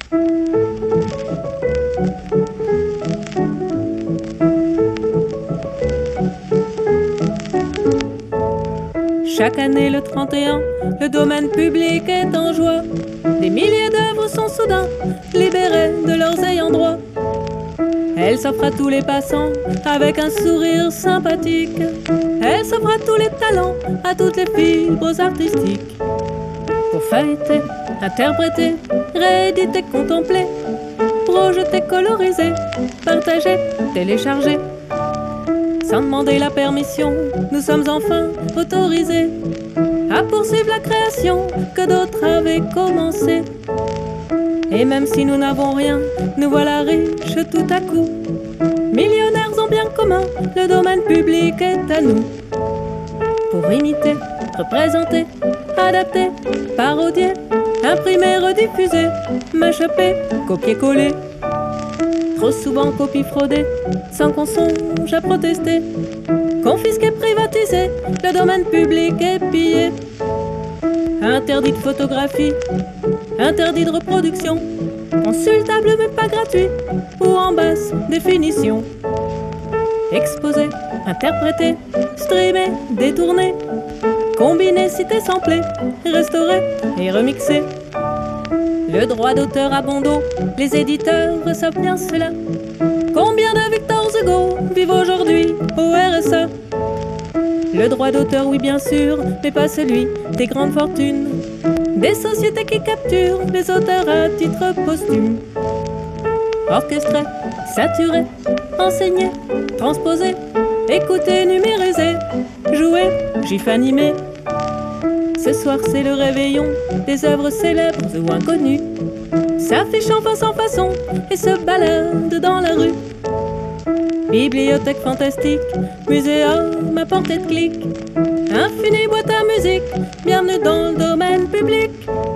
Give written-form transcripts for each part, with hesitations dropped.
Chaque année le 31, le domaine public est en joie. Des milliers d'œuvres sont soudain libérées de leurs ayants droit. Elle s'offre à tous les passants avec un sourire sympathique. Elle s'offre à tous les talents, à toutes les fibres artistiques. Pour feuilleter, interpréter, rééditer, contempler, projeter, coloriser, partager, télécharger. Sans demander la permission, nous sommes enfin autorisés à poursuivre la création que d'autres avaient commencé. Et même si nous n'avons rien, nous voilà riches tout à coup. Millionnaires en bien commun, le domaine public est à nous. Pour imiter, représenter, adapter, parodier, imprimer, rediffuser, m'échapper, copier-coller. Trop souvent copie fraudée, sans qu'on songe à protester. Confisqué, privatisé, le domaine public est pillé. Interdit de photographie, interdit de reproduction, consultable mais pas gratuit, ou en basse définition. Exposé, interprété, streamé, détourné, combiné, cité, samplé, restauré et remixé. Le droit d'auteur à bon dos, les éditeurs savent bien cela. Combien de Victor Hugo vivent aujourd'hui au RSA? Le droit d'auteur, oui bien sûr, mais pas celui des grandes fortunes, des sociétés qui capturent les auteurs à titre posthume. Orchestré, saturé, enseigné, transposé, écouté, numérisé, joué, gif animé. Ce soir c'est le réveillon des œuvres célèbres ou inconnues, s'affichent en face en façon et se baladent dans la rue. Bibliothèque fantastique, muséum à portée de clic, infinie boîte à musique, bienvenue dans le domaine public.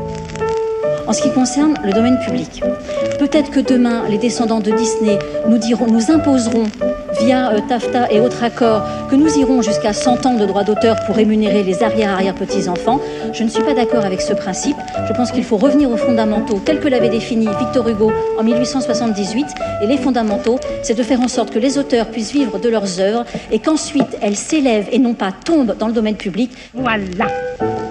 En ce qui concerne le domaine public, peut-être que demain, les descendants de Disney nous imposeront, via TAFTA et autres accords, que nous irons jusqu'à 100 ans de droits d'auteur pour rémunérer les arrière-arrière-petits-enfants. Je ne suis pas d'accord avec ce principe. Je pense qu'il faut revenir aux fondamentaux tels que l'avait défini Victor Hugo en 1878. Et les fondamentaux, c'est de faire en sorte que les auteurs puissent vivre de leurs œuvres et qu'ensuite elles s'élèvent et non pas tombent dans le domaine public. Voilà.